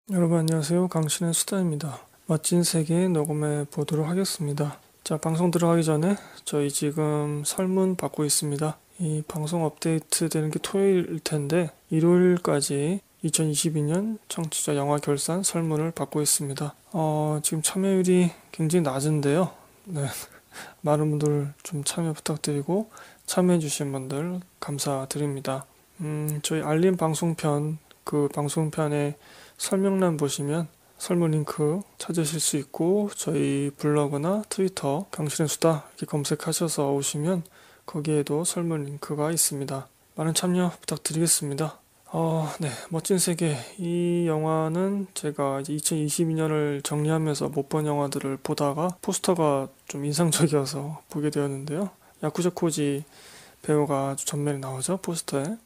여러분 안녕하세요. 강신의 수다입니다. 멋진 세계 녹음해 보도록 하겠습니다. 자, 방송 들어가기 전에 저희 지금 설문 받고 있습니다. 이 방송 업데이트 되는 게 토요일일 텐데 일요일까지 2022년 청취자 영화 결산 설문을 받고 있습니다. 지금 참여율이 굉장히 낮은데요. 네. 많은 분들 좀 참여 부탁드리고 참여해 주신 분들 감사드립니다. 저희 알림 방송편 그 방송편에 설명란 보시면 설문 링크 찾으실 수 있고 저희 블로그나 트위터 강신의 수다 이렇게 검색하셔서 오시면 거기에도 설문 링크가 있습니다. 많은 참여 부탁드리겠습니다. 네, 멋진 세계. 이 영화는 제가 이제 2022년을 정리하면서 못 본 영화들을 보다가 포스터가 좀 인상적이어서 보게 되었는데요. 야쿠자 코지 배우가 아주 전면에 나오죠, 포스터에.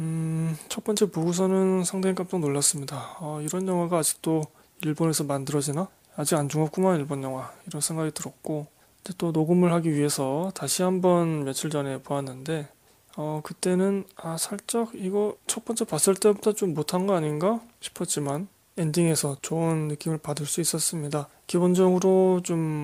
첫 번째 보고서는 상당히 깜짝 놀랐습니다. 이런 영화가 아직도 일본에서 만들어지나? 아직 안 죽었구만, 일본 영화. 이런 생각이 들었고, 이제 또 녹음을 하기 위해서 다시 한번 며칠 전에 보았는데, 그때는, 살짝 이거 첫 번째 봤을 때보다 좀 못한 거 아닌가 싶었지만, 엔딩에서 좋은 느낌을 받을 수 있었습니다. 기본적으로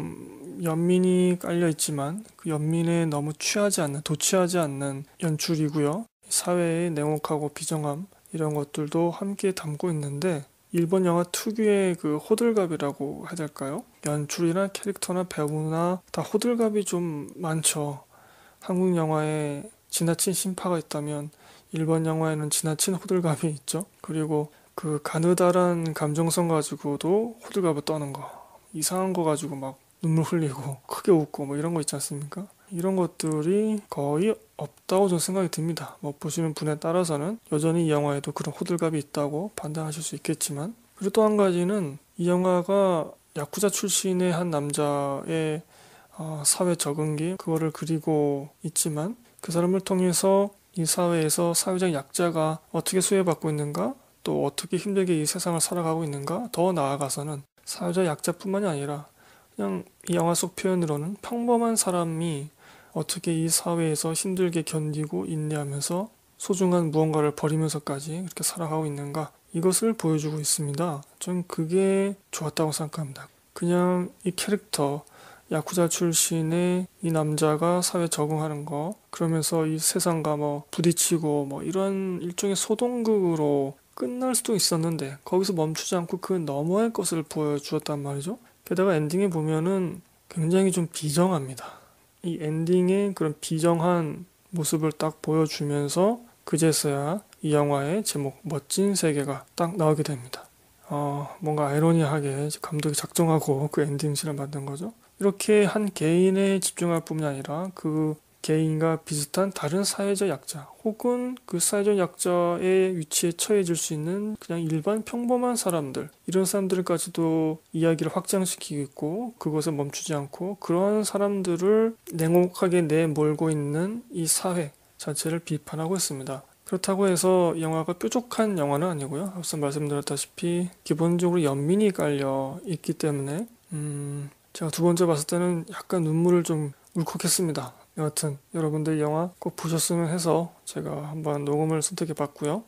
좀 연민이 깔려 있지만, 그 연민에 너무 도취하지 않는 연출이고요. 사회의 냉혹하고 비정함 이런 것들도 함께 담고 있는데 일본 영화 특유의 그 호들갑이라고 해야 될까요? 연출이나 캐릭터나 배우나 다 호들갑이 좀 많죠. 한국 영화에 지나친 신파가 있다면 일본 영화에는 지나친 호들갑이 있죠. 그리고 그 가느다란 감정성 가지고도 호들갑을 떠는 거, 이상한 거 가지고 막 눈물 흘리고 크게 웃고 뭐 이런 거 있지 않습니까? 이런 것들이 거의 없다고 저는 생각이 듭니다. 뭐 보시는 분에 따라서는 여전히 이 영화에도 그런 호들갑이 있다고 판단하실 수 있겠지만, 그리고 또 한 가지는 이 영화가 야쿠자 출신의 한 남자의 사회 적응기 그거를 그리고 있지만 그 사람을 통해서 이 사회에서 사회적 약자가 어떻게 수혜받고 있는가, 또 어떻게 힘들게 이 세상을 살아가고 있는가, 더 나아가서는 사회적 약자뿐만이 아니라 그냥 이 영화 속 표현으로는 평범한 사람이 어떻게 이 사회에서 힘들게 견디고 인내하면서 소중한 무언가를 버리면서까지 그렇게 살아가고 있는가, 이것을 보여주고 있습니다. 전 그게 좋았다고 생각합니다. 그냥 이 캐릭터 야쿠자 출신의 이 남자가 사회에 적응하는 거, 그러면서 이 세상과 뭐 부딪히고 뭐 이런 일종의 소동극으로 끝날 수도 있었는데 거기서 멈추지 않고 그 너머의 것을 보여주었단 말이죠. 게다가 엔딩에 보면은 굉장히 좀 비정합니다. 이 엔딩의 그런 비정한 모습을 딱 보여주면서 그제서야 이 영화의 제목 멋진 세계가 딱 나오게 됩니다. 뭔가 아이러니하게 감독이 작정하고 그 엔딩씬을 만든 거죠. 이렇게 한 개인에 집중할 뿐만 아니라 그 개인과 비슷한 다른 사회적 약자 혹은 그 사회적 약자의 위치에 처해질 수 있는 그냥 일반 평범한 사람들, 이런 사람들까지도 이야기를 확장시키고 있고 그것에 멈추지 않고 그러한 사람들을 냉혹하게 내몰고 있는 이 사회 자체를 비판하고 있습니다. 그렇다고 해서 영화가 뾰족한 영화는 아니고요. 앞서 말씀드렸다시피 기본적으로 연민이 깔려 있기 때문에 제가 두 번째 봤을 때는 약간 눈물을 좀 울컥했습니다. 여하튼 여러분들 이 영화 꼭 보셨으면 해서 제가 한번 녹음을 선택해 봤고요.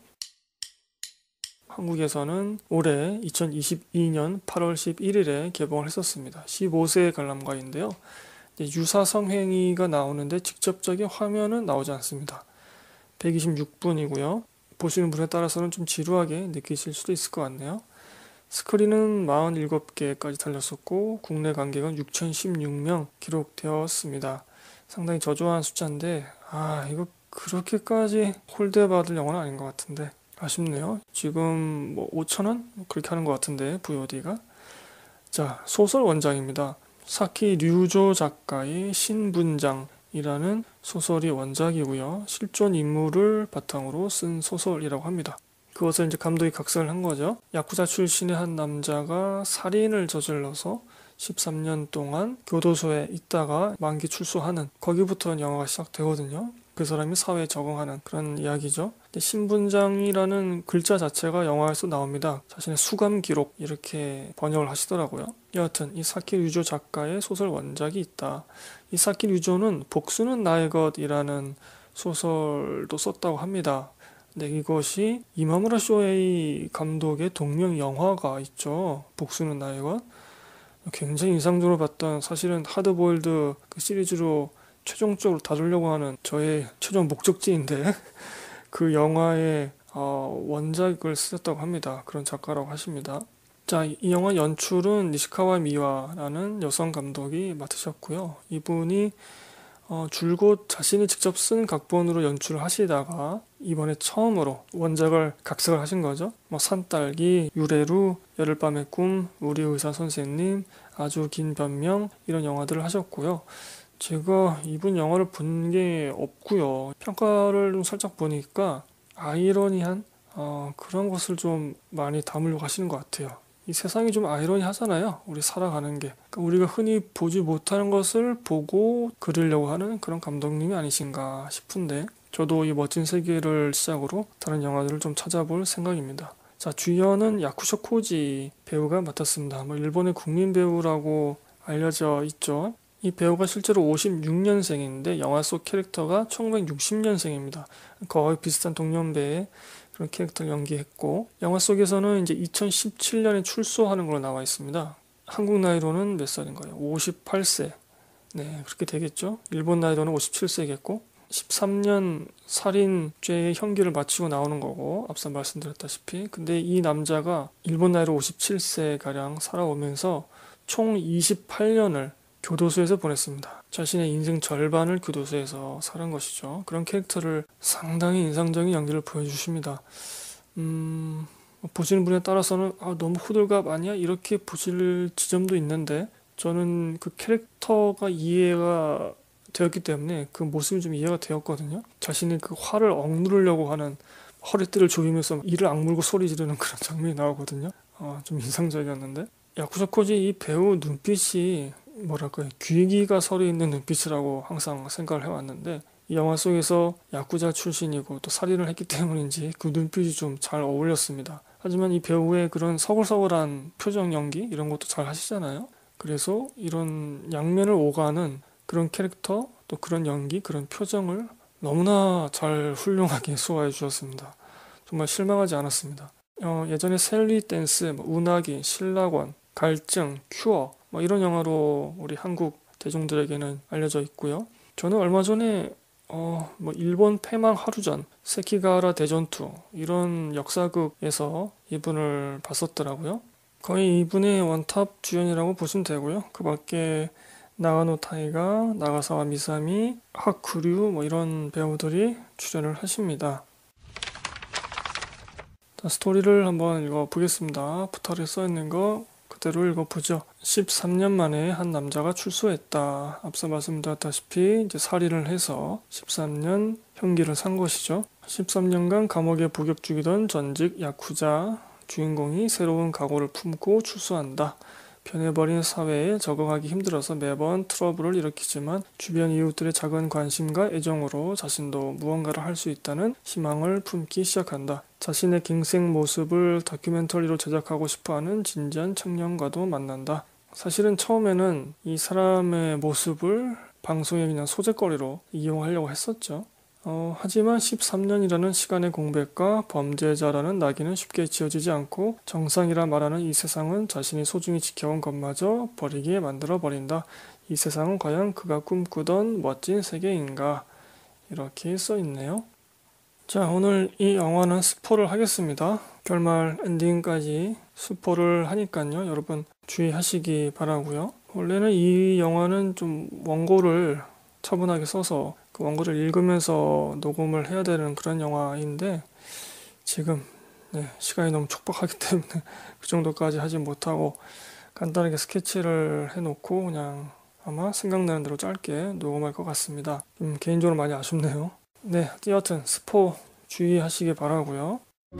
한국에서는 올해 2022년 8월 11일에 개봉을 했었습니다. 15세 관람가인데요. 유사 성행위가 나오는데 직접적인 화면은 나오지 않습니다. 126분이고요. 보시는 분에 따라서는 좀 지루하게 느끼실 수도 있을 것 같네요. 스크린은 47개까지 달렸었고 국내 관객은 6,016명 기록되었습니다. 상당히 저조한 숫자인데 이거 그렇게까지 홀대받을 영화는 아닌 것 같은데 아쉽네요. 지금 뭐 5,000원? 그렇게 하는 것 같은데 VOD가. 자, 소설 원작입니다. 사키 류조 작가의 신분장이라는 소설이 원작이고요. 실존 인물을 바탕으로 쓴 소설이라고 합니다. 그것을 이제 감독이 각색을 한 거죠. 야쿠자 출신의 한 남자가 살인을 저질러서 13년 동안 교도소에 있다가 만기 출소하는, 거기부터 영화가 시작되거든요. 그 사람이 사회에 적응하는 그런 이야기죠. 근데 신분장이라는 글자 자체가 영화에서 나옵니다. 자신의 수감 기록 이렇게 번역을 하시더라고요. 여하튼 이 사키 류조 작가의 소설 원작이 있다. 이 사키 류조는 복수는 나의 것이라는 소설도 썼다고 합니다. 네, 이것이 이마무라 쇼헤이 감독의 동명 영화가 있죠. 복수는 나의 것. 굉장히 인상적으로 봤던, 사실은 하드보일드 그 시리즈로 최종적으로 다루려고 하는 저의 최종 목적지인데 그 영화의 원작을 쓰셨다고 합니다. 그런 작가라고 하십니다. 자, 이 영화 연출은 니시카와 미와라는 여성 감독이 맡으셨고요. 이분이 줄곧 자신이 직접 쓴 각본으로 연출을 하시다가 이번에 처음으로 원작을 각색을 하신 거죠. 뭐 산딸기, 유레루, 여름밤의 꿈, 우리 의사 선생님, 아주 긴 변명, 이런 영화들을 하셨고요. 제가 이분 영화를 본 게 없고요. 평가를 좀 살짝 보니까 아이러니한 그런 것을 좀 많이 담으려고 하시는 것 같아요. 이 세상이 좀 아이러니하잖아요. 우리 살아가는 게. 그러니까 우리가 흔히 보지 못하는 것을 보고 그리려고 하는 그런 감독님이 아니신가 싶은데, 저도 이 멋진 세계를 시작으로 다른 영화들을 좀 찾아볼 생각입니다. 자, 주연은 야쿠쇼 코지 배우가 맡았습니다. 뭐 일본의 국민 배우라고 알려져 있죠. 이 배우가 실제로 56년생인데 영화 속 캐릭터가 1960년생입니다. 거의 비슷한 동년배의 그런 캐릭터를 연기했고, 영화 속에서는 이제 2017년에 출소하는 걸로 나와 있습니다. 한국 나이로는 몇 살인가요? 58세. 네, 그렇게 되겠죠. 일본 나이로는 57세겠고, 13년 살인죄의 형기를 마치고 나오는 거고, 앞서 말씀드렸다시피. 근데 이 남자가 일본 나이로 57세가량 살아오면서 총 28년을 교도소에서 보냈습니다. 자신의 인생 절반을 교도소에서 살은 것이죠. 그런 캐릭터를 상당히 인상적인 연기를 보여주십니다. 보시는 분에 따라서는 너무 호들갑 아니야? 이렇게 보실 지점도 있는데, 저는 그 캐릭터가 이해가 되었기 때문에 그 모습이 좀 이해가 되었거든요. 자신이 그 화를 억누르려고 하는, 허리띠를 조이면서 이를 악물고 소리 지르는 그런 장면이 나오거든요. 좀 인상적이었는데, 야쿠사 코지 이 배우 눈빛이 뭐랄까요, 귀기가 서려 있는 눈빛이라고 항상 생각을 해왔는데, 이 영화 속에서 야쿠자 출신이고 또 살인을 했기 때문인지 그 눈빛이 좀 잘 어울렸습니다. 하지만 이 배우의 그런 서글서글한 표정 연기 이런 것도 잘 하시잖아요. 그래서 이런 양면을 오가는 그런 캐릭터, 또 그런 연기, 그런 표정을 너무나 잘 훌륭하게 소화해 주셨습니다. 정말 실망하지 않았습니다. 예전에 셀리 댄스, 운하기, 신라권, 갈증, 큐어 이런 영화로 우리 한국 대중들에게는 알려져 있고요. 저는 얼마 전에 일본 패망 하루 전 세키가하라 대전투 이런 역사극에서 이분을 봤었더라고요. 거의 이분의 원탑 주연이라고 보시면 되고요. 그 밖에 나가노 타이가, 나가사와 미사미, 하쿠류 이런 배우들이 출연을 하십니다. 자, 스토리를 한번 읽어보겠습니다. 부탁에 써있는 거 그대로 읽어보죠. 13년 만에 한 남자가 출소했다. 앞서 말씀드렸다시피 이제 살인을 해서 13년 형기를 산 것이죠. 13년간 감옥에 복역 중이던 전직 야쿠자 주인공이 새로운 각오를 품고 출소한다. 변해버린 사회에 적응하기 힘들어서 매번 트러블을 일으키지만 주변 이웃들의 작은 관심과 애정으로 자신도 무언가를 할 수 있다는 희망을 품기 시작한다. 자신의 갱생 모습을 다큐멘터리로 제작하고 싶어하는 진지한 청년과도 만난다. 사실은 처음에는 이 사람의 모습을 방송의 그냥 소재거리로 이용하려고 했었죠. 하지만 13년이라는 시간의 공백과 범죄자라는 낙인은 쉽게 지워지지 않고 정상이라 말하는 이 세상은 자신이 소중히 지켜온 것마저 버리게 만들어버린다. 이 세상은 과연 그가 꿈꾸던 멋진 세계인가? 이렇게 써있네요. 자, 오늘 이 영화는 스포를 하겠습니다. 결말 엔딩까지 스포를 하니까요. 여러분 주의하시기 바라고요. 원래는 이 영화는 좀 원고를 차분하게 써서 그 원고를 읽으면서 녹음을 해야 되는 그런 영화인데, 지금 시간이 너무 촉박하기 때문에 그 정도까지 하지 못하고 간단하게 스케치를 해놓고 그냥 아마 생각나는 대로 짧게 녹음할 것 같습니다. 개인적으로 많이 아쉽네요. 네, 여하튼 스포 주의하시기 바라고요.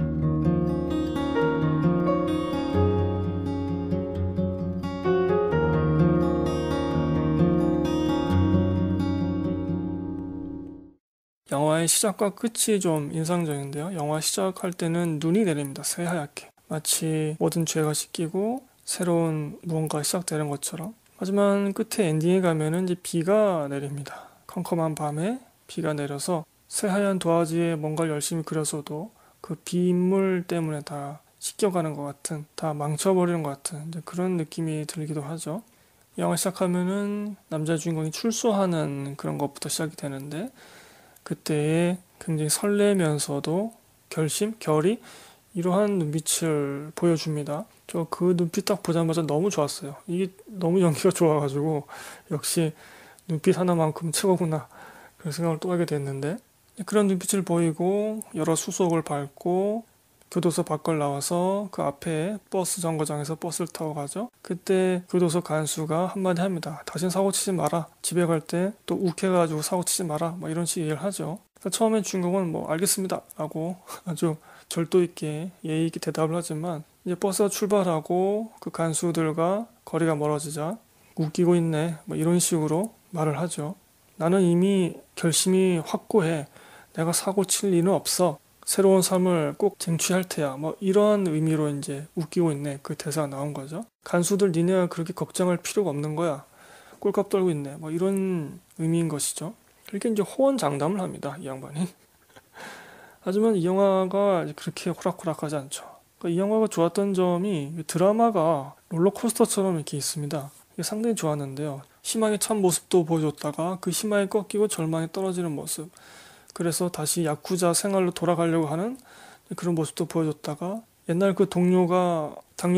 영화의 시작과 끝이 좀 인상적인데요. 영화 시작할 때는 눈이 내립니다. 새하얗게. 마치 모든 죄가 씻기고 새로운 무언가 시작되는 것처럼. 하지만 끝에 엔딩에 가면은 이제 비가 내립니다. 컴컴한 밤에 비가 내려서 새하얀 도화지에 뭔가를 열심히 그렸어도 그 빗물 때문에 다 씻겨가는 것 같은, 다 망쳐버리는 것 같은 이제 그런 느낌이 들기도 하죠. 영화 시작하면은 남자 주인공이 출소하는 그런 것부터 시작이 되는데 그때에 굉장히 설레면서도 결심, 결의 이러한 눈빛을 보여줍니다. 저 그 눈빛 딱 보자마자 너무 좋았어요. 이게 너무 연기가 좋아가지고 역시 눈빛 하나만큼 최고구나 그런 생각을 또 하게 됐는데 그런 눈빛을 보이고 여러 수속을 밟고 교도소 밖을 나와서 그 앞에 버스 정거장에서 버스를 타고 가죠. 그때 교도소 간수가 한마디 합니다. 다신 사고 치지 마라. 집에 갈 때 또 욱해가지고 사고 치지 마라. 뭐 이런 식의 얘기를 하죠. 처음에 주인공은 뭐 알겠습니다 라고 아주 절도 있게 예의 있게 대답을 하지만 이제 버스가 출발하고 그 간수들과 거리가 멀어지자 웃기고 있네 뭐 이런 식으로 말을 하죠. 나는 이미 결심이 확고해. 내가 사고 칠 일은 없어. 새로운 삶을 꼭 쟁취할 테야. 뭐 이러한 의미로 이제 웃기고 있네. 그 대사가 나온 거죠. 간수들 니네가 그렇게 걱정할 필요가 없는 거야. 꼴값 떨고 있네. 뭐 이런 의미인 것이죠. 그렇게 이제 호언장담을 합니다. 이 양반이. 하지만 이 영화가 그렇게 호락호락하지 않죠. 그러니까 이 영화가 좋았던 점이 드라마가 롤러코스터처럼 이렇게 있습니다. 이게 상당히 좋았는데요. 희망의 참 모습도 보여줬다가 그 희망이 꺾이고 절망에 떨어지는 모습. 그래서 다시 야쿠자 생활로 돌아가려고 하는 그런 모습도 보여줬다가 옛날 그 동료가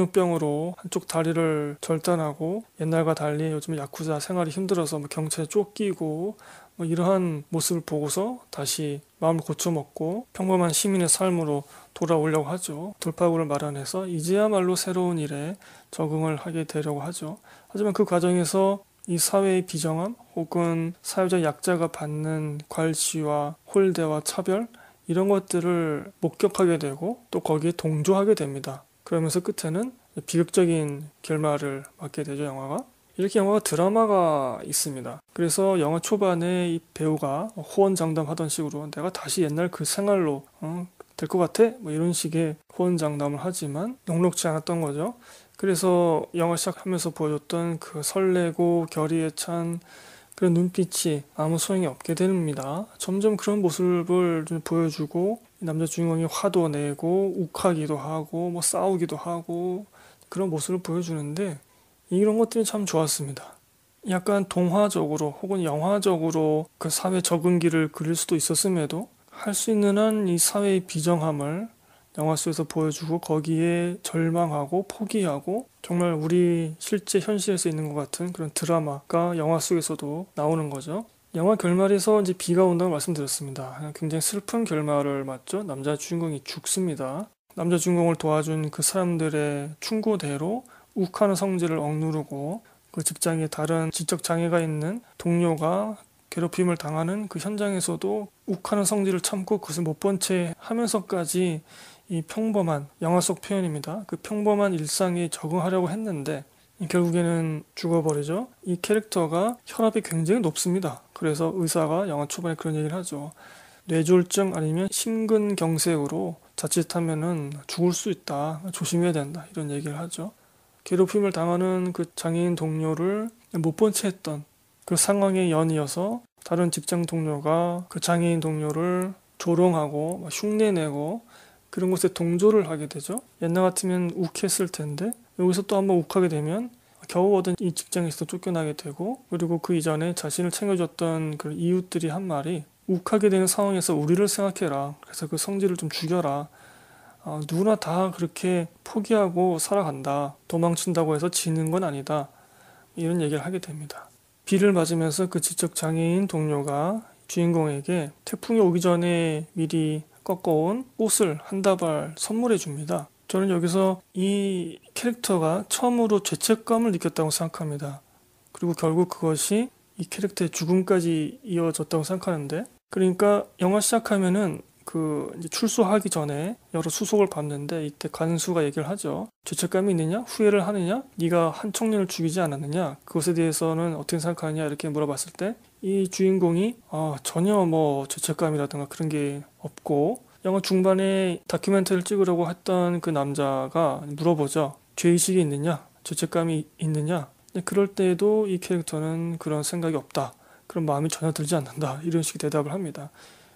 당뇨병으로 한쪽 다리를 절단하고 옛날과 달리 요즘 야쿠자 생활이 힘들어서 뭐 경찰에 쫓기고 뭐 이러한 모습을 보고서 다시 마음을 고쳐먹고 평범한 시민의 삶으로 돌아오려고 하죠. 돌파구를 마련해서 이제야말로 새로운 일에 적응을 하게 되려고 하죠. 하지만 그 과정에서 이 사회의 비정함 혹은 사회적 약자가 받는 괄시와 홀대와 차별 이런 것들을 목격하게 되고 또 거기에 동조하게 됩니다. 그러면서 끝에는 비극적인 결말을 맞게 되죠, 영화가. 이렇게 영화가 드라마가 있습니다. 그래서 영화 초반에 이 배우가 호언장담하던 식으로 내가 다시 옛날 그 생활로 될 것 같아? 뭐 이런 식의 호언장담을 하지만 녹록지 않았던 거죠. 그래서 영화 시작하면서 보여줬던 그 설레고 결의에 찬 그런 눈빛이 아무 소용이 없게 됩니다. 점점 그런 모습을 좀 보여주고 남자 주인공이 화도 내고 욱하기도 하고 뭐 싸우기도 하고 그런 모습을 보여주는데 이런 것들이 참 좋았습니다. 약간 동화적으로 혹은 영화적으로 그 사회 적응기를 그릴 수도 있었음에도 할 수 있는 한 이 사회의 비정함을 영화 속에서 보여주고 거기에 절망하고 포기하고 정말 우리 실제 현실에서 있는 것 같은 그런 드라마가 영화 속에서도 나오는 거죠. 영화 결말에서 이제 비가 온다고 말씀드렸습니다. 굉장히 슬픈 결말을 맞죠. 남자 주인공이 죽습니다. 남자 주인공을 도와준 그 사람들의 충고대로 욱하는 성질을 억누르고 그 직장에 다른 지적 장애가 있는 동료가 괴롭힘을 당하는 그 현장에서도 욱하는 성질을 참고 그것을 못 본 채 하면서까지 이 평범한 영화 속 표현입니다. 그 평범한 일상에 적응하려고 했는데 결국에는 죽어버리죠. 이 캐릭터가 혈압이 굉장히 높습니다. 그래서 의사가 영화 초반에 그런 얘기를 하죠. 뇌졸중 아니면 심근경색으로 자칫하면은 죽을 수 있다. 조심해야 된다. 이런 얘기를 하죠. 괴롭힘을 당하는 그 장애인 동료를 못 본 채 했던 그 상황에 연이어서 다른 직장 동료가 그 장애인 동료를 조롱하고 흉내내고 그런 것에 동조를 하게 되죠. 옛날 같으면 욱했을 텐데 여기서 또 한번 욱하게 되면 겨우 얻은 이 직장에서 쫓겨나게 되고 그리고 그 이전에 자신을 챙겨줬던 그 이웃들이 한 말이 욱하게 되는 상황에서 우리를 생각해라. 그래서 그 성질을 좀 죽여라. 누구나 다 그렇게 포기하고 살아간다. 도망친다고 해서 지는 건 아니다. 이런 얘기를 하게 됩니다. 비를 맞으면서 그 지적 장애인 동료가 주인공에게 태풍이 오기 전에 미리 꺾어온 꽃을 한 다발 선물해 줍니다. 저는 여기서 이 캐릭터가 처음으로 죄책감을 느꼈다고 생각합니다. 그리고 결국 그것이 이 캐릭터의 죽음까지 이어졌다고 생각하는데 그러니까 영화 시작하면은 그 이제 출소하기 전에 여러 수속을 받는데 이때 간수가 얘기를 하죠. 죄책감이 있느냐? 후회를 하느냐? 네가 한 청년을 죽이지 않았느냐? 그것에 대해서는 어떻게 생각하느냐? 이렇게 물어봤을 때 이 주인공이 전혀 뭐 죄책감이라든가 그런 게 없고 영화 중반에 다큐멘터리를 찍으려고 했던 그 남자가 물어보죠. 죄의식이 있느냐? 죄책감이 있느냐? 그럴 때에도 이 캐릭터는 그런 생각이 없다. 그런 마음이 전혀 들지 않는다. 이런 식의 대답을 합니다.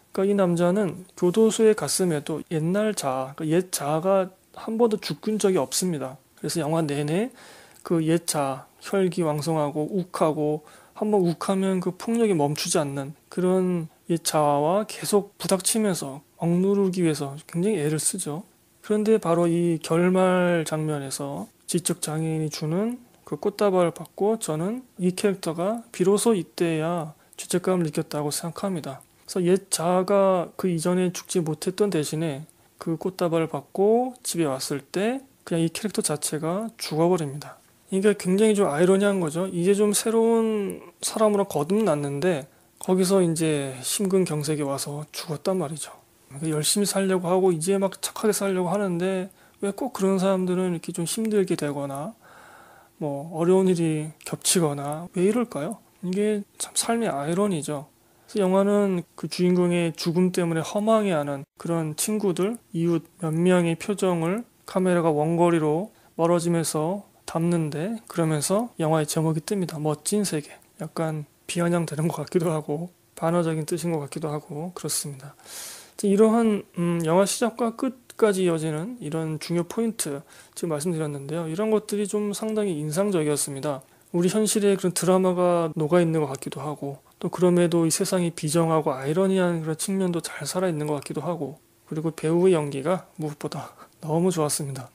그러니까 이 남자는 교도소에 갔음에도 옛날 자아, 그러니까 옛 자아가 한 번도 죽은 적이 없습니다. 그래서 영화 내내 그 옛 자아, 혈기왕성하고 욱하고 한번 욱하면 그 폭력이 멈추지 않는 그런 옛 자아와 계속 부닥치면서 억누르기 위해서 굉장히 애를 쓰죠. 그런데 바로 이 결말 장면에서 지적 장애인이 주는 그 꽃다발을 받고 저는 이 캐릭터가 비로소 이때야 죄책감을 느꼈다고 생각합니다. 그래서 옛 자아가 그 이전에 죽지 못했던 대신에 그 꽃다발을 받고 집에 왔을 때 그냥 이 캐릭터 자체가 죽어버립니다. 이게 굉장히 좀 아이러니한 거죠. 이제 좀 새로운 사람으로 거듭났는데 거기서 이제 심근경색이 와서 죽었단 말이죠. 열심히 살려고 하고 이제 막 착하게 살려고 하는데 왜 꼭 그런 사람들은 이렇게 좀 힘들게 되거나 뭐 어려운 일이 겹치거나 왜 이럴까요? 이게 참 삶의 아이러니죠. 그래서 영화는 그 주인공의 죽음 때문에 허망해하는 그런 친구들, 이웃 몇 명의 표정을 카메라가 원거리로 멀어지면서 담는데 그러면서 영화의 제목이 뜹니다. 멋진 세계. 약간 비아냥되는 것 같기도 하고 반어적인 뜻인 것 같기도 하고 그렇습니다. 이러한 영화 시작과 끝까지 이어지는 이런 중요 포인트 지금 말씀드렸는데요. 이런 것들이 좀 상당히 인상적이었습니다. 우리 현실에 그런 드라마가 녹아있는 것 같기도 하고 또 그럼에도 이 세상이 비정하고 아이러니한 그런 측면도 잘 살아있는 것 같기도 하고 그리고 배우의 연기가 무엇보다 너무 좋았습니다.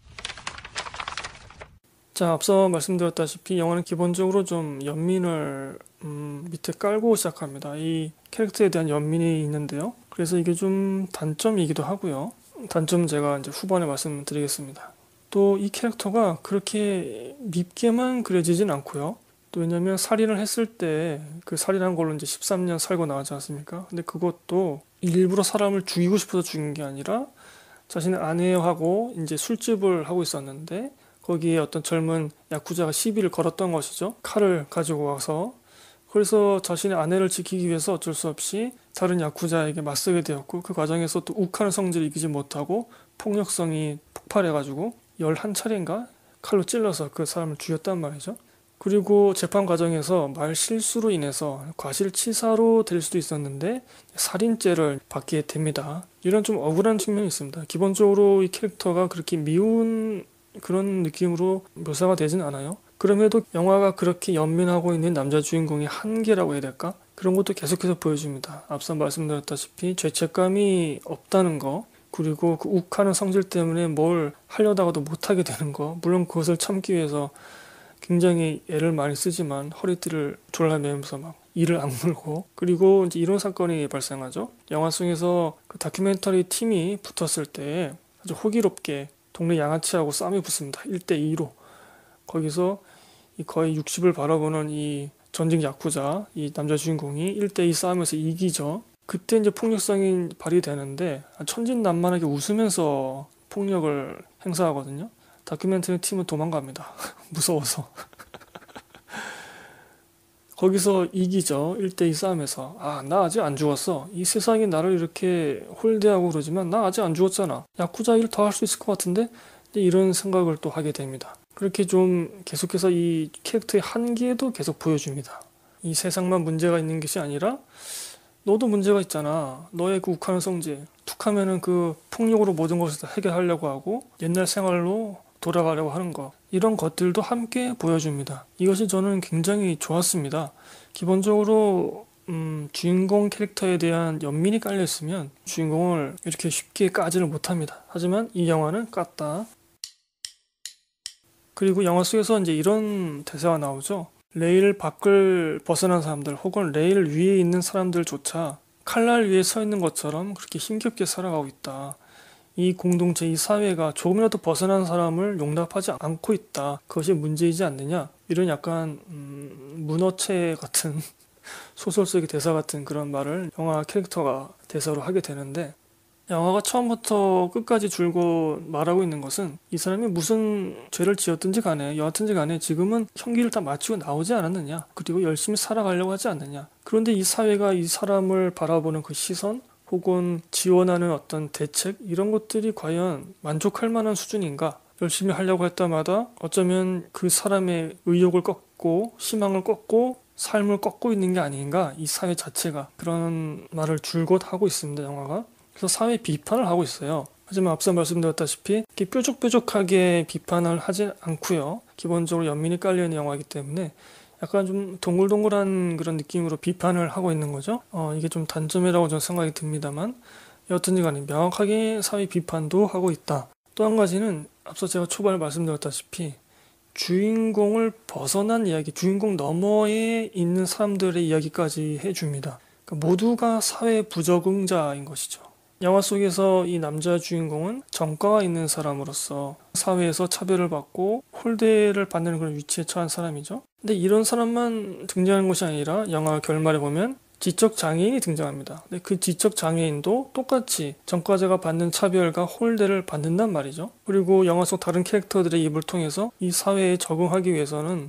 자, 앞서 말씀드렸다시피 영화는 기본적으로 좀 연민을 밑에 깔고 시작합니다. 이 캐릭터에 대한 연민이 있는데요. 그래서 이게 좀 단점이기도 하고요. 단점 제가 이제 후반에 말씀드리겠습니다. 또 이 캐릭터가 그렇게 밉게만 그려지진 않고요. 또 왜냐면 살인을 했을 때 그 살인한 걸로 이제 13년 살고 나왔지 않습니까? 근데 그것도 일부러 사람을 죽이고 싶어서 죽인 게 아니라 자신의 아내하고 이제 술집을 하고 있었는데 거기에 어떤 젊은 야쿠자가 시비를 걸었던 것이죠. 칼을 가지고 와서. 그래서 자신의 아내를 지키기 위해서 어쩔 수 없이 다른 야쿠자에게 맞서게 되었고 그 과정에서 또 욱하는 성질을 이기지 못하고 폭력성이 폭발해가지고 11차례인가 칼로 찔러서 그 사람을 죽였단 말이죠. 그리고 재판 과정에서 말 실수로 인해서 과실치사로 될 수도 있었는데 살인죄를 받게 됩니다. 이런 좀 억울한 측면이 있습니다. 기본적으로 이 캐릭터가 그렇게 미운 그런 느낌으로 묘사가 되진 않아요. 그럼에도 영화가 그렇게 연민하고 있는 남자 주인공의 한계라고 해야 될까? 그런 것도 계속해서 보여줍니다. 앞서 말씀드렸다시피 죄책감이 없다는 거, 그리고 그 욱하는 성질 때문에 뭘 하려다가도 못하게 되는 거, 물론 그것을 참기 위해서 굉장히 애를 많이 쓰지만 허리띠를 졸라매면서 막 이를 악물고, 그리고 이제 이런 사건이 발생하죠. 영화 속에서 그 다큐멘터리 팀이 붙었을 때 아주 호기롭게 동네 양아치하고 싸움이 붙습니다. 1대2로. 거기서 거의 60을 바라보는 이 전직 야쿠자, 이 남자 주인공이 1대2 싸움에서 이기죠. 그때 이제 폭력성이 발휘되는데 천진난만하게 웃으면서 폭력을 행사하거든요. 다큐멘터리 팀은 도망갑니다. 무서워서. 거기서 이기죠. 1대2 싸움에서. 아, 나 아직 안 죽었어. 이 세상이 나를 이렇게 홀대하고 그러지만 나 아직 안 죽었잖아. 야쿠자 일 더 할 수 있을 것 같은데? 이런 생각을 또 하게 됩니다. 그렇게 좀 계속해서 이 캐릭터의 한계도 계속 보여줍니다. 이 세상만 문제가 있는 것이 아니라 너도 문제가 있잖아. 너의 그 욱하는 성질. 툭하면은 그 폭력으로 모든 것을 다 해결하려고 하고 옛날 생활로 돌아가려고 하는 것. 이런 것들도 함께 보여줍니다. 이것이 저는 굉장히 좋았습니다. 기본적으로 주인공 캐릭터에 대한 연민이 깔려있으면 주인공을 이렇게 쉽게 까지를 못합니다. 하지만 이 영화는 깠다. 그리고 영화 속에서 이제 이런 대사가 나오죠. 레일 밖을 벗어난 사람들 혹은 레일 위에 있는 사람들조차 칼날 위에 서 있는 것처럼 그렇게 힘겹게 살아가고 있다. 이 공동체, 이 사회가 조금이라도 벗어난 사람을 용납하지 않고 있다. 그것이 문제이지 않느냐. 이런 약간 문어체 같은 소설 속의 대사 같은 그런 말을 영화 캐릭터가 대사로 하게 되는데 영화가 처음부터 끝까지 줄곧 말하고 있는 것은 이 사람이 무슨 죄를 지었든지 간에 여하튼지 간에 지금은 형기를 다 마치고 나오지 않았느냐. 그리고 열심히 살아가려고 하지 않느냐. 그런데 이 사회가 이 사람을 바라보는 그 시선 혹은 지원하는 어떤 대책 이런 것들이 과연 만족할 만한 수준인가? 열심히 하려고 할 때마다 어쩌면 그 사람의 의욕을 꺾고 희망을 꺾고 삶을 꺾고 있는 게 아닌가, 이 사회 자체가. 그런 말을 줄곧 하고 있습니다, 영화가. 그래서 사회 비판을 하고 있어요. 하지만 앞서 말씀드렸다시피 이렇게 뾰족뾰족하게 비판을 하지 않고요. 기본적으로 연민이 깔려있는 영화이기 때문에 약간 좀 동글동글한 그런 느낌으로 비판을 하고 있는 거죠. 이게 좀 단점이라고 저는 생각이 듭니다만, 여튼지 간에 명확하게 사회 비판도 하고 있다. 또 한 가지는 앞서 제가 초반에 말씀드렸다시피 주인공을 벗어난 이야기, 주인공 너머에 있는 사람들의 이야기까지 해줍니다. 그러니까 모두가 사회 부적응자인 것이죠. 영화 속에서 이 남자 주인공은 전과가 있는 사람으로서 사회에서 차별을 받고 홀대를 받는 그런 위치에 처한 사람이죠. 근데 이런 사람만 등장하는 것이 아니라 영화 결말에 보면 지적 장애인이 등장합니다. 근데 그 지적 장애인도 똑같이 전과자가 받는 차별과 홀대를 받는단 말이죠. 그리고 영화 속 다른 캐릭터들의 입을 통해서 이 사회에 적응하기 위해서는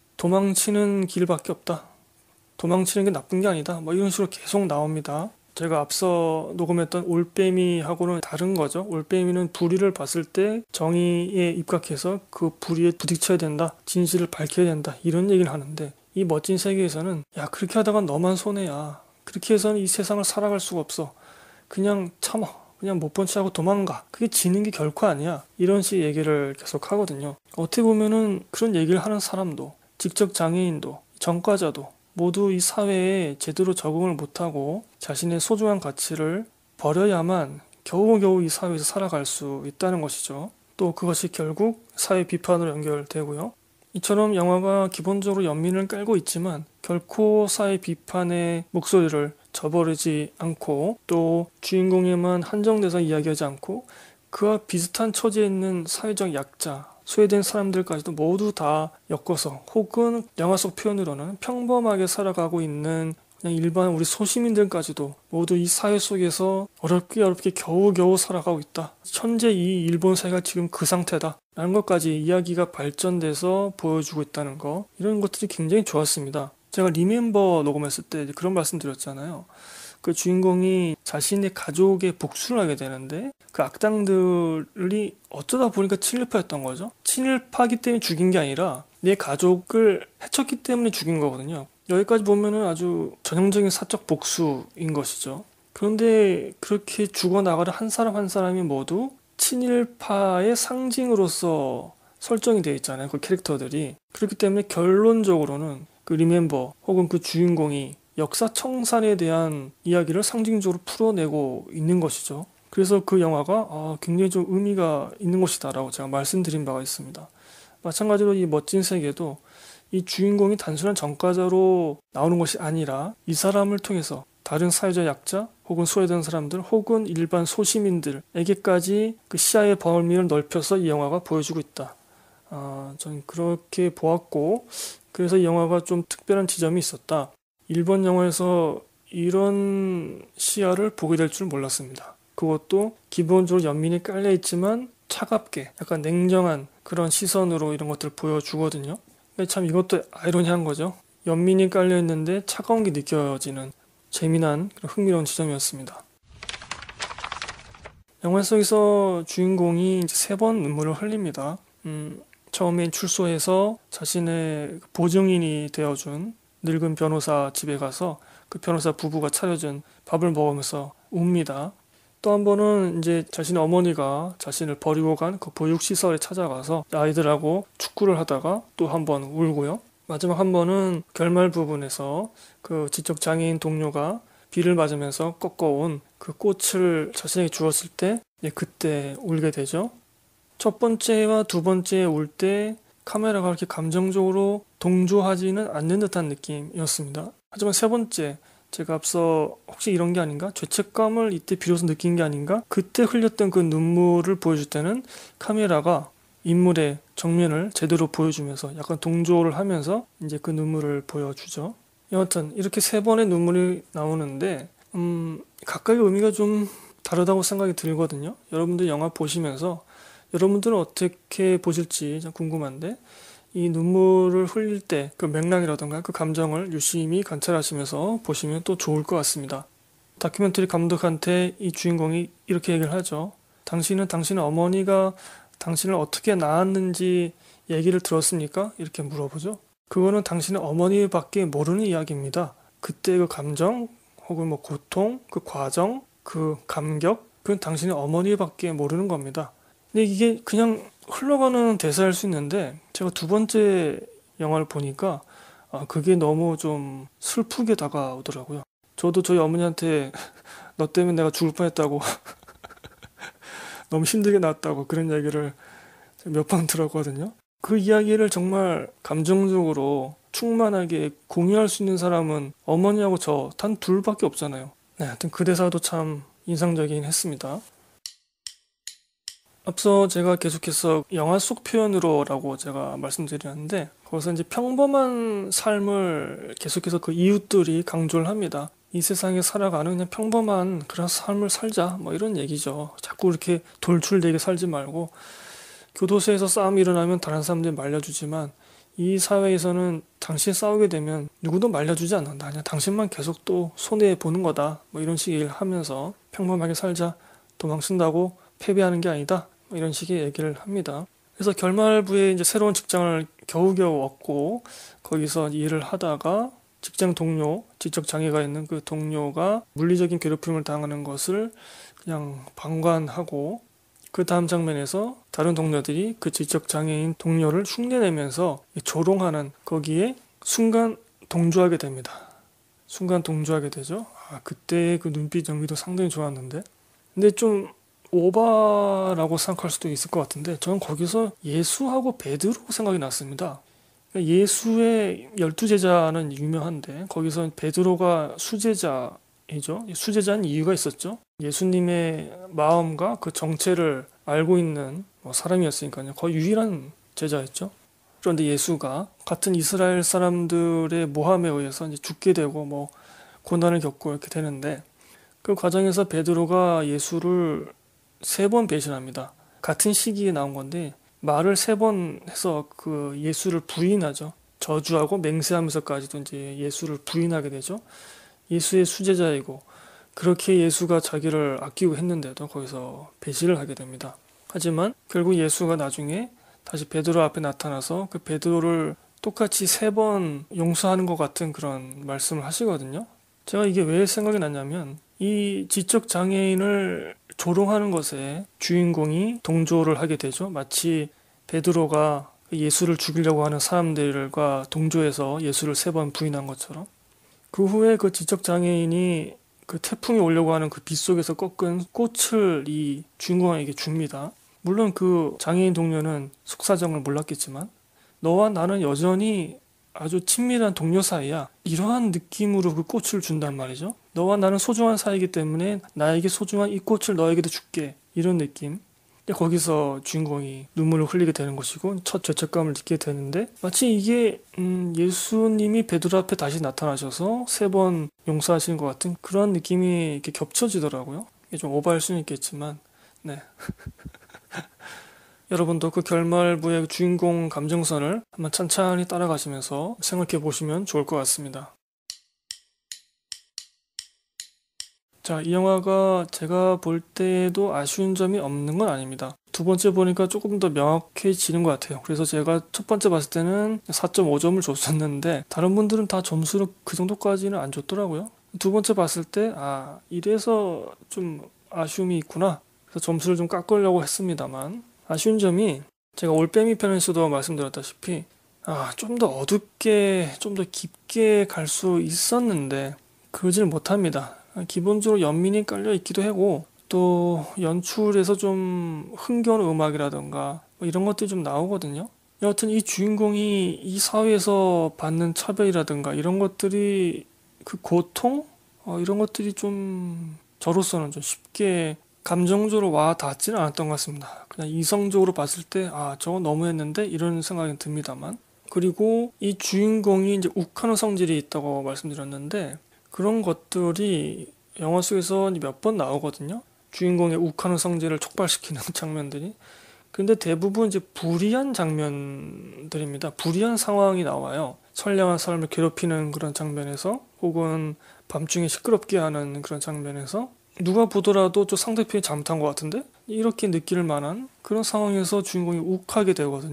도망치는 길밖에 없다. 도망치는 게 나쁜 게 아니다. 뭐 이런 식으로 계속 나옵니다. 제가 앞서 녹음했던 올빼미하고는 다른 거죠. 올빼미는 불의를 봤을 때 정의에 입각해서 그 불의에 부딪혀야 된다. 진실을 밝혀야 된다. 이런 얘기를 하는데, 이 멋진 세계에서는 야, 그렇게 하다가 너만 손해야. 그렇게 해서는 이 세상을 살아갈 수가 없어. 그냥 참아. 그냥 못 본 척하고 도망가. 그게 지는 게 결코 아니야. 이런 식의 얘기를 계속 하거든요. 어떻게 보면은 그런 얘기를 하는 사람도, 지적 장애인도, 전과자도 모두 이 사회에 제대로 적응을 못하고 자신의 소중한 가치를 버려야만 겨우겨우 이 사회에서 살아갈 수 있다는 것이죠. 또 그것이 결국 사회 비판으로 연결되고요. 이처럼 영화가 기본적으로 연민을 깔고 있지만 결코 사회 비판의 목소리를 저버리지 않고, 또 주인공에만 한정돼서 이야기하지 않고 그와 비슷한 처지에 있는 사회적 약자, 소외된 사람들까지도 모두 다 엮어서, 혹은 영화 속 표현으로는 평범하게 살아가고 있는 그냥 일반 우리 소시민들까지도 모두 이 사회 속에서 어렵게 겨우겨우 살아가고 있다. 현재 이 일본 사회가 지금 그 상태다. 라는 것까지 이야기가 발전돼서 보여주고 있다는 거. 이런 것들이 굉장히 좋았습니다. 제가 리멤버 녹음했을 때 그런 말씀 드렸잖아요. 그 주인공이 자신의 가족의 복수를 하게 되는데 그 악당들이 어쩌다 보니까 친일파였던 거죠. 친일파기 때문에 죽인 게 아니라 내 가족을 해쳤기 때문에 죽인 거거든요. 여기까지 보면은 아주 전형적인 사적 복수인 것이죠. 그런데 그렇게 죽어나가는 한 사람 한 사람이 모두 친일파의 상징으로서 설정이 되어 있잖아요. 그 캐릭터들이. 그렇기 때문에 결론적으로는 그 리멤버 혹은 그 주인공이 역사 청산에 대한 이야기를 상징적으로 풀어내고 있는 것이죠. 그래서 그 영화가 굉장히 좀 의미가 있는 것이다라고 제가 말씀드린 바가 있습니다. 마찬가지로 이 멋진 세계도 이 주인공이 단순한 전과자로 나오는 것이 아니라 이 사람을 통해서 다른 사회적 약자 혹은 소외된 사람들 혹은 일반 소시민들에게까지 그 시야의 범위를 넓혀서 이 영화가 보여주고 있다. 저는 그렇게 보았고, 그래서 이 영화가 좀 특별한 지점이 있었다. 일본 영화에서 이런 시야를 보게 될 줄 몰랐습니다. 그것도 기본적으로 연민이 깔려있지만 차갑게 약간 냉정한 그런 시선으로 이런 것들을 보여주거든요. 참 이것도 아이러니한 거죠. 연민이 깔려있는데 차가운 게 느껴지는 재미난 흥미로운 지점이었습니다. 영화 속에서 주인공이 이제 3번 눈물을 흘립니다. 처음엔 출소해서 자신의 보증인이 되어준 늙은 변호사 집에 가서 그 변호사 부부가 차려준 밥을 먹으면서 웁니다. 또 한 번은 이제 자신의 어머니가 자신을 버리고 간 그 보육시설에 찾아가서 아이들하고 축구를 하다가 또 한 번 울고요. 마지막 한 번은 결말 부분에서 그 지적장애인 동료가 비를 맞으면서 꺾어온 그 꽃을 자신에게 주었을 때 그때 울게 되죠. 첫 번째와 두 번째 울 때 카메라가 그렇게 감정적으로 동조하지는 않는 듯한 느낌이었습니다. 하지만 세 번째, 제가 앞서 혹시 이런 게 아닌가? 죄책감을 이때 비로소 느낀 게 아닌가? 그때 흘렸던 그 눈물을 보여줄 때는 카메라가 인물의 정면을 제대로 보여주면서 약간 동조를 하면서 이제 그 눈물을 보여주죠. 여하튼 이렇게 3번의 눈물이 나오는데 각각의 의미가 좀 다르다고 생각이 들거든요. 여러분들 영화 보시면서 여러분들은 어떻게 보실지 좀 궁금한데, 이 눈물을 흘릴 때 그 맥락이라던가 그 감정을 유심히 관찰하시면서 보시면 또 좋을 것 같습니다. 다큐멘터리 감독한테 이 주인공이 이렇게 얘기를 하죠. 당신은 당신의 어머니가 당신을 어떻게 낳았는지 얘기를 들었습니까? 이렇게 물어보죠. 그거는 당신의 어머니밖에 모르는 이야기입니다. 그때 그 감정, 혹은 뭐 고통, 그 과정, 그 감격, 그건 당신의 어머니밖에 모르는 겁니다. 근데 이게 그냥 흘러가는 대사일 수 있는데, 제가 두 번째 영화를 보니까 그게 너무 좀 슬프게 다가오더라고요. 저도 저희 어머니한테 너 때문에 내가 죽을 뻔했다고 너무 힘들게 나왔다고 그런 이야기를 몇 번 들었거든요. 그 이야기를 정말 감정적으로 충만하게 공유할 수 있는 사람은 어머니하고 저 단 둘밖에 없잖아요. 네, 하여튼 그 대사도 참 인상적이긴 했습니다. 앞서 제가 계속해서 영화 속 표현으로라고 제가 말씀드렸는데, 거기서 이제 평범한 삶을 계속해서 그 이웃들이 강조를 합니다. 이 세상에 살아가는 그냥 평범한 그런 삶을 살자, 뭐 이런 얘기죠. 자꾸 이렇게 돌출되게 살지 말고, 교도소에서 싸움이 일어나면 다른 사람들이 말려주지만 이 사회에서는 당신이 싸우게 되면 누구도 말려주지 않는다. 그냥 당신만 계속 또 손해보는 거다. 뭐 이런 식의 얘기를 하면서 평범하게 살자. 도망친다고 패배하는 게 아니다. 뭐 이런 식의 얘기를 합니다. 그래서 결말부에 이제 새로운 직장을 겨우겨우 얻고 거기서 일을 하다가 직장 동료, 지적 장애가 있는 그 동료가 물리적인 괴롭힘을 당하는 것을 그냥 방관하고, 그 다음 장면에서 다른 동료들이 그 지적 장애인 동료를 흉내내면서 조롱하는, 거기에 순간 동조하게 됩니다. 순간 동조하게 되죠. 그때의 그 눈빛 연기도 상당히 좋았는데, 근데 좀 오바라고 생각할 수도 있을 것 같은데, 저는 거기서 예수하고 베드로 생각이 났습니다. 그러니까 예수의 12제자는 유명한데 거기서 베드로가 수제자이죠. 수제자는 이유가 있었죠. 예수님의 마음과 그 정체를 알고 있는 사람이었으니까요. 거의 유일한 제자였죠. 그런데 예수가 같은 이스라엘 사람들의 모함에 의해서 이제 죽게 되고 뭐 고난을 겪고 이렇게 되는데, 그 과정에서 베드로가 예수를 3번 배신합니다. 같은 시기에 나온 건데 말을 3번 해서 그 예수를 부인하죠. 저주하고 맹세하면서까지도 이제 예수를 부인하게 되죠. 예수의 수제자이고 그렇게 예수가 자기를 아끼고 했는데도 거기서 배신을 하게 됩니다. 하지만 결국 예수가 나중에 다시 베드로 앞에 나타나서 그 베드로를 똑같이 3번 용서하는 것 같은 그런 말씀을 하시거든요. 제가 이게 왜 생각이 났냐면, 이 지적 장애인을 조롱하는 것에 주인공이 동조를 하게 되죠. 마치 베드로가 예수를 죽이려고 하는 사람들과 동조해서 예수를 3번 부인한 것처럼, 그 후에 그 지적 장애인이 그 태풍이 오려고 하는 그 빗속에서 꺾은 꽃을 이 주인공에게 줍니다. 물론 그 장애인 동료는 속사정을 몰랐겠지만, 너와 나는 여전히 아주 친밀한 동료 사이야. 이러한 느낌으로 그 꽃을 준단 말이죠. 너와 나는 소중한 사이이기 때문에 나에게 소중한 이 꽃을 너에게도 줄게. 이런 느낌. 거기서 주인공이 눈물을 흘리게 되는 것이고 첫 죄책감을 느끼게 되는데, 마치 이게 예수님이 베드로 앞에 다시 나타나셔서 3번 용서하시는 것 같은 그런 느낌이 이렇게 겹쳐지더라고요. 이게 좀 오버할 수는 있겠지만, 네. 여러분도 그 결말부의 주인공 감정선을 한번 찬찬히 따라가시면서 생각해 보시면 좋을 것 같습니다. 자, 이 영화가 제가 볼 때에도 아쉬운 점이 없는 건 아닙니다. 두 번째 보니까 조금 더 명확해지는 것 같아요. 그래서 제가 첫 번째 봤을 때는 4.5점을 줬었는데 다른 분들은 다 점수를 그 정도까지는 안 줬더라고요. 두 번째 봤을 때 이래서 좀 아쉬움이 있구나. 그래서 점수를 좀 깎으려고 했습니다만, 아쉬운 점이 제가 올빼미 편에서도 말씀드렸다시피 좀 더 어둡게, 좀 더 깊게 갈 수 있었는데 그러질 못합니다. 기본적으로 연민이 깔려 있기도 하고, 또 연출에서 좀 흥겨운 음악이라던가 뭐 이런 것들이 좀 나오거든요. 여하튼 이 주인공이 이 사회에서 받는 차별이라든가 이런 것들이, 그 고통? 이런 것들이 좀 저로서는 좀 쉽게 감정적으로 와 닿지는 않았던 것 같습니다. 그냥 이성적으로 봤을 때 저거 너무했는데 이런 생각이 듭니다만, 그리고 이 주인공이 이제 욱하는 성질이 있다고 말씀드렸는데 그런 것들이 영화 속에서 몇 번 나오거든요. 주인공의 욱하는 성질을 촉발시키는 장면들이. 근데 대부분 이제 불이한 장면들입니다. 불이한 상황이 나와요. 선량한 사람을 괴롭히는 그런 장면에서, 혹은 밤중에 시끄럽게 하는 그런 장면에서 누가 보더라도 저 상대편이 잘못한 것 같은데? 이렇게 느낄 만한 그런 상황에서 주인공이 욱하게 되거든요.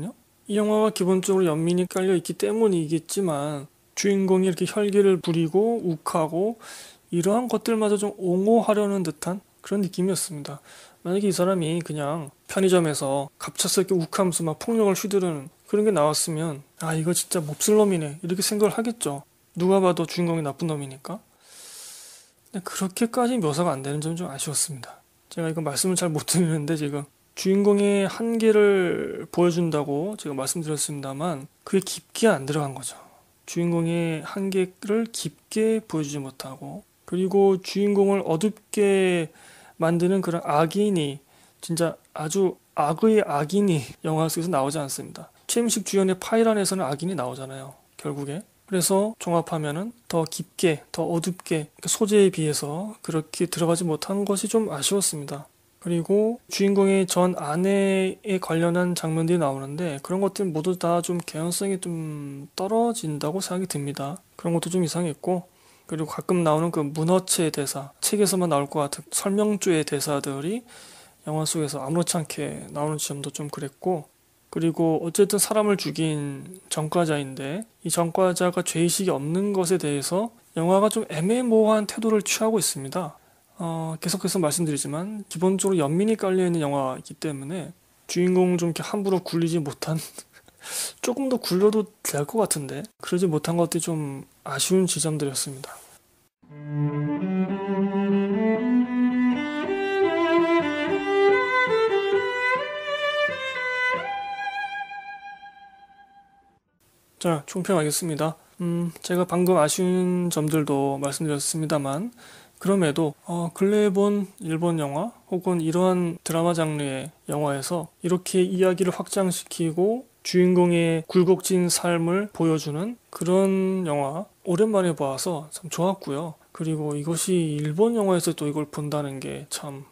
이 영화가 기본적으로 연민이 깔려 있기 때문이겠지만 주인공이 이렇게 혈기를 부리고 욱하고 이러한 것들마저 좀 옹호하려는 듯한 그런 느낌이었습니다. 만약에 이 사람이 그냥 편의점에서 갑작스럽게 욱하면서 막 폭력을 휘두르는 그런 게 나왔으면 아 이거 진짜 몹쓸 놈이네 이렇게 생각을 하겠죠. 누가 봐도 주인공이 나쁜 놈이니까. 근데 그렇게까지 묘사가 안 되는 점이 좀 아쉬웠습니다. 제가 이거 말씀을 잘 못 드리는데 지금 주인공의 한계를 보여준다고 제가 말씀드렸습니다만 그게 깊게 안 들어간 거죠. 주인공의 한계를 깊게 보여주지 못하고 그리고 주인공을 어둡게 만드는 그런 악인이 진짜 아주 악의 악인이 영화 속에서 나오지 않습니다. 최민식 주연의 파이란에서는 악인이 나오잖아요. 결국에. 그래서 종합하면은 더 깊게, 더 어둡게 소재에 비해서 그렇게 들어가지 못한 것이 좀 아쉬웠습니다. 그리고 주인공의 전 아내에 관련한 장면들이 나오는데 그런 것들 모두 다 좀 개연성이 좀 떨어진다고 생각이 듭니다. 그런 것도 좀 이상했고 그리고 가끔 나오는 그 문어체 대사, 책에서만 나올 것 같은 설명조의 대사들이 영화 속에서 아무렇지 않게 나오는 지점도 좀 그랬고 그리고 어쨌든 사람을 죽인 전과자인데 이 전과자가 죄의식이 없는 것에 대해서 영화가 좀 애매모호한 태도를 취하고 있습니다. 계속해서 말씀드리지만 기본적으로 연민이 깔려있는 영화이기 때문에 주인공을 좀 이렇게 함부로 굴리지 못한 조금 더 굴려도 될 것 같은데 그러지 못한 것들이 좀 아쉬운 지점들이었습니다. 자, 총평하겠습니다. 제가 방금 아쉬운 점들도 말씀드렸습니다만 그럼에도 근래에 본 일본 영화 혹은 이러한 드라마 장르의 영화에서 이렇게 이야기를 확장시키고 주인공의 굴곡진 삶을 보여주는 그런 영화 오랜만에 봐서 참 좋았고요. 그리고 이것이 일본 영화에서 또 이걸 본다는 게 참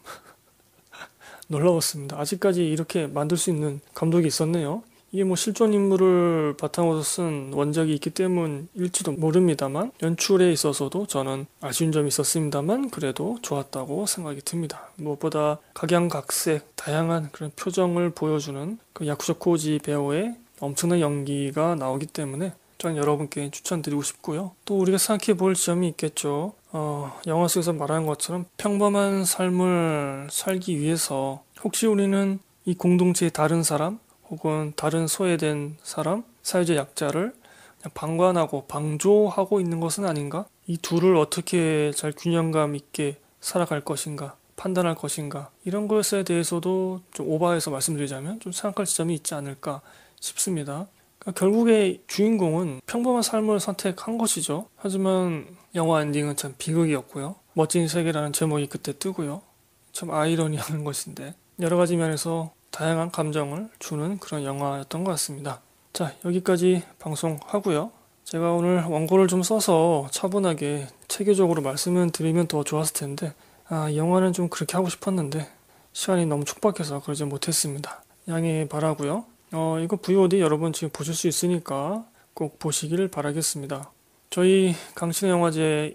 놀라웠습니다. 아직까지 이렇게 만들 수 있는 감독이 있었네요. 이게 뭐 실존 인물을 바탕으로 쓴 원작이 있기 때문일지도 모릅니다만 연출에 있어서도 저는 아쉬운 점이 있었습니다만 그래도 좋았다고 생각이 듭니다. 무엇보다 각양각색 다양한 그런 표정을 보여주는 그 야쿠조 코지 배우의 엄청난 연기가 나오기 때문에 저는 여러분께 추천드리고 싶고요. 또 우리가 생각해 볼 점이 있겠죠. 영화 속에서 말하는 것처럼 평범한 삶을 살기 위해서 혹시 우리는 이 공동체의 다른 사람 혹은 다른 소외된 사람, 사회적 약자를 그냥 방관하고 방조하고 있는 것은 아닌가? 이 둘을 어떻게 잘 균형감 있게 살아갈 것인가? 판단할 것인가? 이런 것에 대해서도 좀 오버해서 말씀드리자면 좀 생각할 지점이 있지 않을까 싶습니다. 그러니까 결국에 주인공은 평범한 삶을 선택한 것이죠. 하지만 영화 엔딩은 참 비극이었고요. 멋진 세계라는 제목이 그때 뜨고요. 참 아이러니한 것인데 여러 가지 면에서 다양한 감정을 주는 그런 영화였던 것 같습니다. 자, 여기까지 방송하고요. 제가 오늘 원고를 좀 써서 차분하게 체계적으로 말씀을 드리면 더 좋았을 텐데 영화는 좀 그렇게 하고 싶었는데 시간이 너무 촉박해서 그러지 못했습니다. 양해 바라고요. 이거 VOD 여러분 지금 보실 수 있으니까 꼭 보시길 바라겠습니다. 저희 강신의 영화제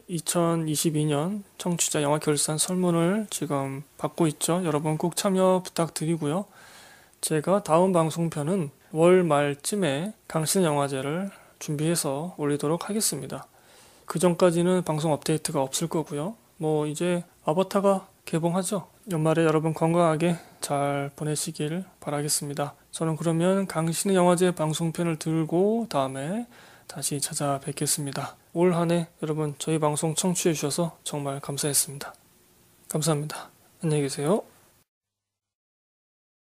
2022년 청취자 영화 결산 설문을 지금 받고 있죠. 여러분 꼭 참여 부탁드리고요. 제가 다음 방송편은 월 말쯤에 강신의 영화제를 준비해서 올리도록 하겠습니다. 그 전까지는 방송 업데이트가 없을 거고요. 뭐 이제 아바타가 개봉하죠. 연말에 여러분 건강하게 잘 보내시길 바라겠습니다. 저는 그러면 강신의 영화제 방송편을 들고 다음에 다시 찾아뵙겠습니다. 올 한 해 여러분 저희 방송 청취해 주셔서 정말 감사했습니다. 감사합니다. 안녕히 계세요.